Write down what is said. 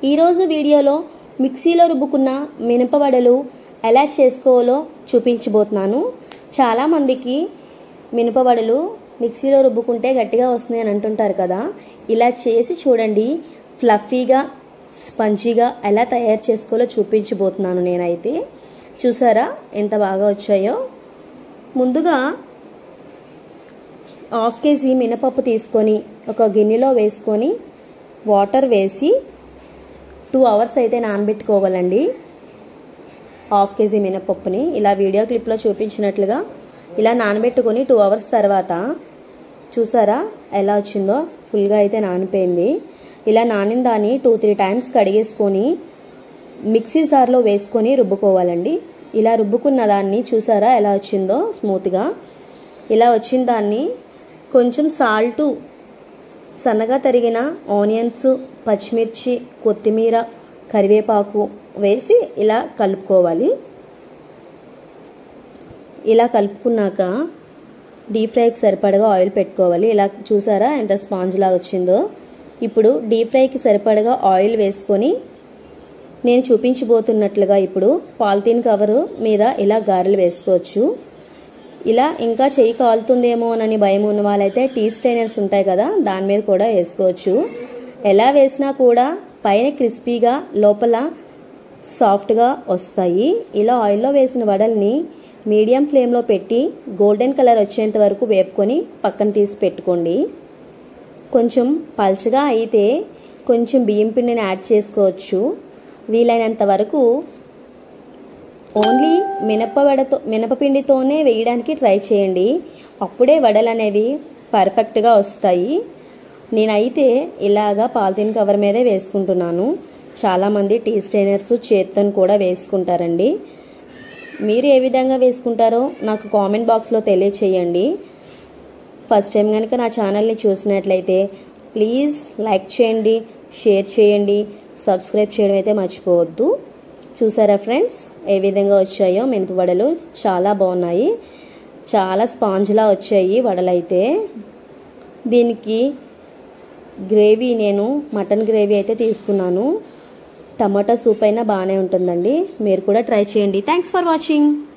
ఈరోజు వీడియోలో మిక్సీలో రుబ్బుకున్న మినపవడలు ఎలా చేసుకోవాలో చూపించబోతున్నాను. చాలామందికి మినపవడలు మిక్సీలో రుబ్బుకుంటే గట్టిగా వస్తున్నాయి అని అంటుంటారు కదా. ఇలా చేసి చూడండి, ఫ్లఫీగా స్పంజీగా ఎలా తయారు చేసుకోవాలో చూపించబోతున్నాను. నేనైతే చూసారా ఎంత బాగా వచ్చాయో. ముందుగా 1/2 kg మినపప్పు తీసుకొని ఒక గిన్నెలో వేసుకొని వాటర్ వేసి 2 hours అయితే నానబెట్టుకోవాలండి. 1/2 kg మినపప్పుని ఇలా వీడియో క్లిప్లో చూపించినట్లుగా ఇలా నానబెట్టుకొని 2 hours తర్వాత చూసారా ఎలా వచ్చిందో. ఫుల్గా అయితే నానిపోయింది. ఇలా నానిన దాన్ని 2-3 times కడిగేసుకొని మిక్సీ జార్లో వేసుకొని రుబ్బుకోవాలండి. ఇలా రుబ్బుకున్న దాన్ని చూసారా ఎలా వచ్చిందో స్మూత్గా. ఇలా వచ్చిన దాన్ని కొంచెం సాల్టు, సన్నగా తరిగిన ఆనియన్స్, పచ్చిమిర్చి, కొత్తిమీర, కరివేపాకు వేసి ఇలా కలుపుకోవాలి. ఇలా కలుపుకున్నాక డీప్ ఫ్రైకి సరిపడగా ఆయిల్ పెట్టుకోవాలి. ఇలా చూసారా ఎంత స్పాంజ్ లాగా వచ్చిందో. ఇప్పుడు డీప్ ఫ్రైకి సరిపడగా ఆయిల్ వేసుకొని నేను చూపించబోతున్నట్లుగా ఇప్పుడు పాలిథీన్ కవరు మీద ఇలా గారెలు వేసుకోవచ్చు. ఇలా ఇంకా చెయ్యి కాలుతుందేమో అని భయం ఉన్న వాళ్ళైతే టీ స్టైనర్స్ ఉంటాయి కదా, దాని మీద కూడా వేసుకోవచ్చు. ఎలా వేసినా కూడా పైన క్రిస్పీగా లోపల సాఫ్ట్గా వస్తాయి. ఇలా ఆయిల్లో వేసిన వడల్ని మీడియం ఫ్లేమ్లో పెట్టి గోల్డెన్ కలర్ వచ్చేంత వరకు వేపుకొని పక్కన తీసి పెట్టుకోండి. కొంచెం పల్చగా అయితే కొంచెం బియ్యం పిండిని యాడ్ చేసుకోవచ్చు. వీలైనంత వరకు ఓన్లీ మినపపిండితోనే వేయడానికి ట్రై చేయండి. అప్పుడే వడలు అనేవి పర్ఫెక్ట్గా వస్తాయి. నేనైతే ఇలాగా పాలిథీన్ కవర్ మీదే వేసుకుంటున్నాను. చాలామంది టీ స్టైనర్స్ చేత్తో కూడా వేసుకుంటారండి. మీరు ఏ విధంగా వేసుకుంటారో నాకు కామెంట్ బాక్స్లో తెలియచేయండి. ఫస్ట్ టైం కనుక నా ఛానల్ని చూసినట్లయితే ప్లీజ్ లైక్ చేయండి, షేర్ చేయండి, సబ్స్క్రైబ్ చేయడం అయితే మర్చిపోవద్దు. చూసారా ఫ్రెండ్స్ ఏ విధంగా వచ్చాయో మినప వడలు. చాలా బాగున్నాయి, చాలా స్పాంజ్లా వచ్చాయి వడలైతే. దీనికి గ్రేవీ నేను మటన్ గ్రేవీ అయితే తీసుకున్నాను. టమాటా సూప్ అయినా బాగానే ఉంటుందండి. మీరు కూడా ట్రై చేయండి. Thanks for watching.